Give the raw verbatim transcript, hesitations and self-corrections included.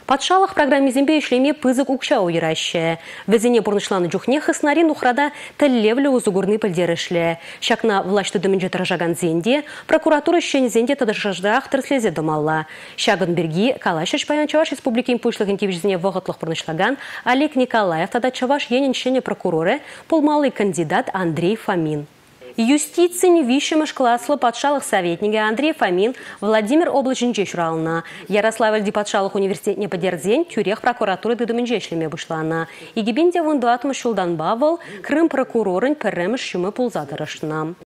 Патшалық программе зембе ишлеме пызык укша уйраще. Везене бурнышланы жухне хыснарин ухрада тәллевлі узугурны пылдерішлі. Шакна влашты дымінже тыржаган зенде, прокуратура щен зенде тадыршаждақ тырслезе дымалла. Шагын берги Калашыш паян Чаваш республикин пушлық интивизіне вғытлық бурнышлаган Олег Николаев тада Чаваш енен щене прокуроры полмалый кандидат Андрей Фомин. Юстицин вишемыш класслы патшалық советниги Андрей Фомин Владимир облачынче шуралына. Ярославльде патшалық университетне подердзен тюрех прокуратуры дыдымынче шлеме бушлана. Игибинде вундуатмыш шулдан бавыл Крым прокурорын пірремыш шумы пулзадырышына.